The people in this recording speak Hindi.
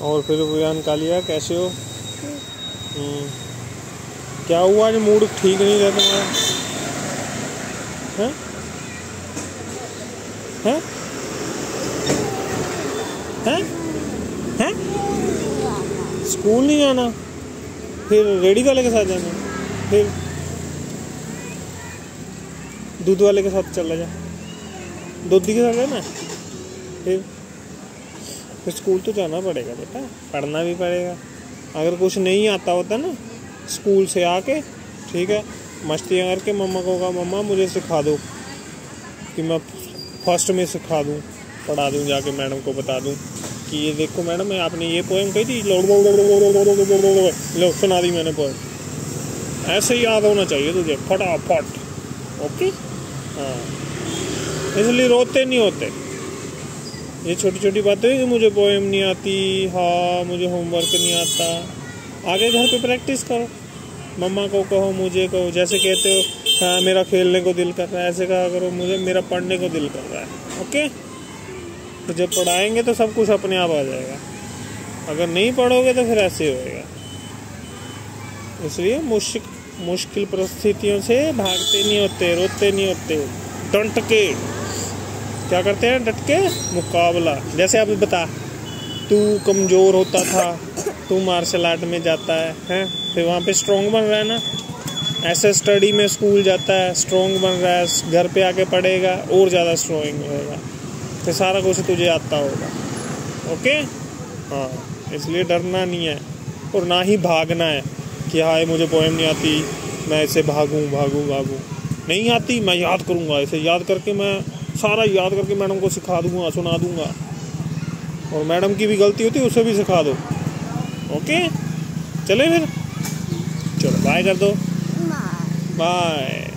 और फिर बयान कालिया कैसे हो? क्या हुआ, आज मूड ठीक नहीं रहता तुम्हारा? हैं? हैं? हैं? हैं? स्कूल नहीं जाना, फिर रेडी वाले के साथ जाना, फिर दूध वाले के साथ चला जा, दूधी के साथ जाना, फिर स्कूल तो जाना पड़ेगा बेटा, पढ़ना भी पड़ेगा। अगर कुछ नहीं आता होता ना, स्कूल से आके ठीक है मस्तियाँ करके मम्मा को कहा मम्मा मुझे सिखा दो, कि मैं फर्स्ट में सिखा दूँ, पढ़ा दूँ, जाके मैडम को बता दूँ कि ये देखो मैडम आपने ये पोएम कही थी, लो सुना दी मैंने पोएम। ऐसे ही याद होना चाहिए तुझे फटाफट। ओके हाँ, इसलिए रोते नहीं होते। ये छोटी छोटी बातें कि मुझे पोएम नहीं आती, हाँ मुझे होमवर्क नहीं आता, आगे घर पे प्रैक्टिस करो, मम्मा को कहो, मुझे कहो, जैसे कहते हो हाँ मेरा खेलने को दिल कर रहा है, ऐसे कहा करो मुझे मेरा पढ़ने को दिल कर रहा है। ओके, तो जब पढ़ाएंगे तो सब कुछ अपने आप आ जाएगा, अगर नहीं पढ़ोगे तो फिर ऐसे होएगा। इसलिए मुश्किल परिस्थितियों से भागते नहीं होते, रोते नहीं होते, डट के क्या करते हैं, डट के मुकाबला। जैसे अभी बता, तू कमज़ोर होता था, तू मार्शल आर्ट में जाता है, फिर वहाँ पे स्ट्रॉन्ग बन रहा है ना, ऐसे स्टडी में स्कूल जाता है, स्ट्रॉन्ग बन रहा है, घर पे आके पढ़ेगा और ज़्यादा स्ट्रॉन्ग होएगा, फिर सारा कुछ तुझे आता होगा। ओके हाँ, इसलिए डरना नहीं है और ना ही भागना है कि हाँ मुझे पोएम नहीं आती, मैं ऐसे भागूं। नहीं आती, मैं याद करूँगा, ऐसे याद करके मैं सारा याद करके मैडम को सिखा दूंगा, सुना दूंगा, और मैडम की भी गलती होती है उसे भी सिखा दो। ओके चले फिर, चलो बाय कर दो, बाय।